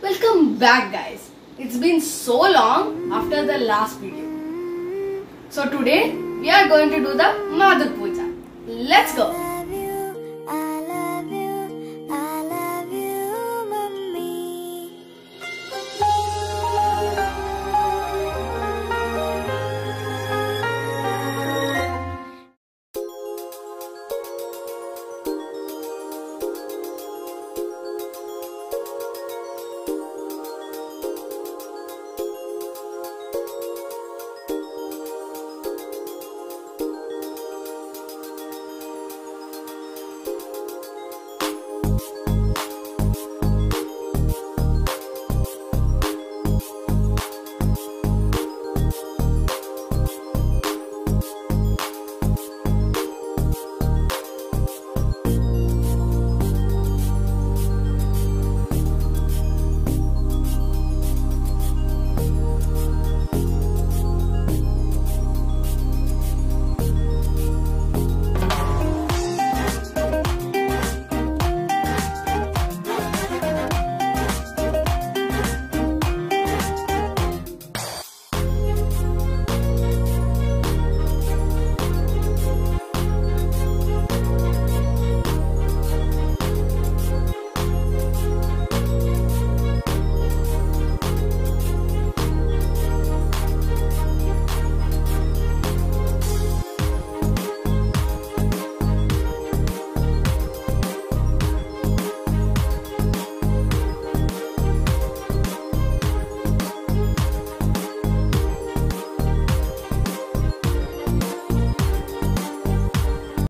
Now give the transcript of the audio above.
Welcome back guys. It's been so long after the last video. So today we are going to do the Mathrupooja. Let's go.